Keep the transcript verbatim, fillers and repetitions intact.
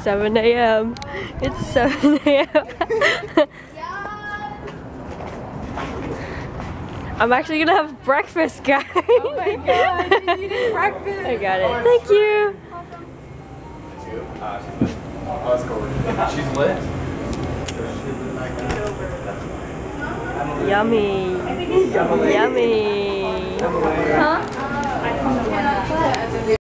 seven A M It's seven A M I'm actually gonna have breakfast, guys. Oh my god, you're eating breakfast. I got it. Thank you. She's lit. Yummy. Yummy. Huh?